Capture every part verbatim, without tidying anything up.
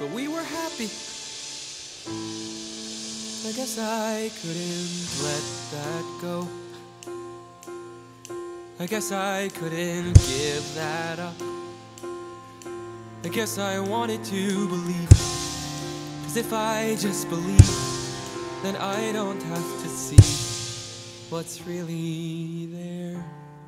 but we were happy. I guess I couldn't let that go. I guess I couldn't give that up. I guess I wanted to believe, 'cause if I just believe, then I don't have to see what's really there.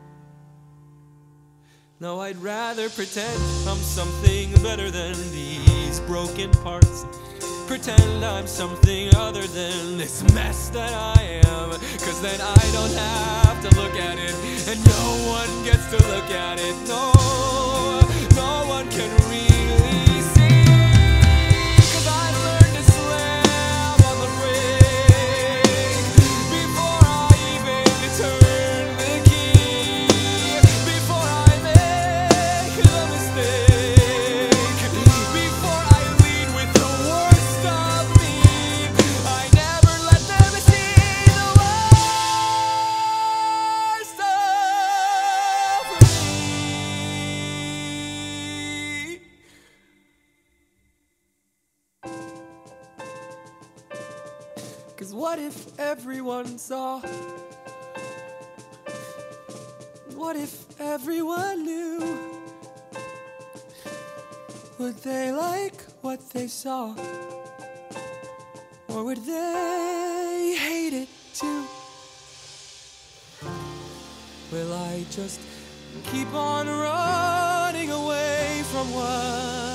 No, I'd rather pretend I'm something better than these broken parts. Pretend I'm something other than this mess that I am, 'cause then I don't have to look at it, and no one gets to look at it. No, no one can really see, 'cause I learned to slam on the brake before I even turn the key, before I make the mistake, before I lead with the worst of me. I never let them see the worst of me. 'Cause what if everyone saw? What if everyone knew? Would they like what they saw? Or would they hate it too? Will I just keep on running away from what